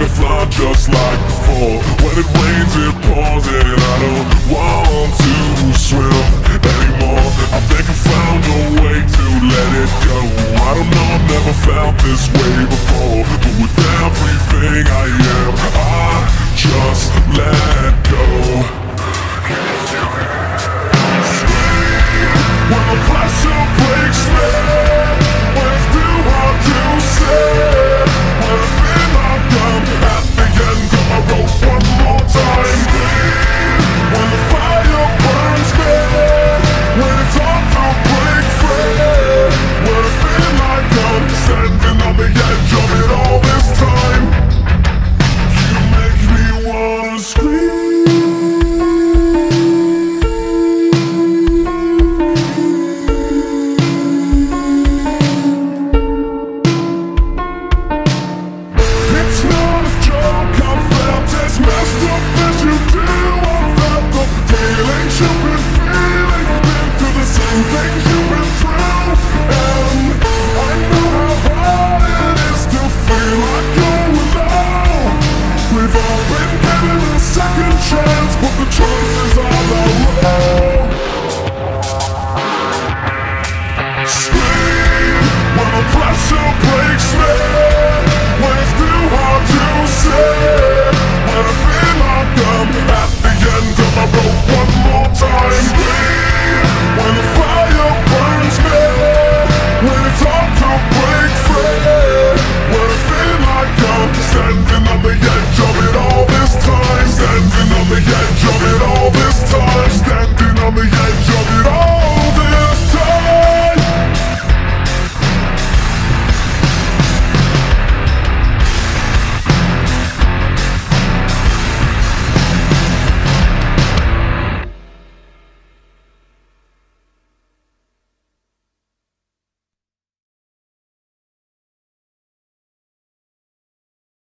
to fly just like before. When it rains it pours and I don't want to swim anymore. I think I found a way to let it go. I don't know, I've never felt this way before. But with everything I am, I just let go. When the pressure breaks me, when it's too hard to say, when I feel like I'm at the end of my rope one more time. When the fire burns me, when it's hard to break free, when I feel like I'm standing on the edge of it all this time. You make me wanna scream. We've all been given a second chance, but the choice is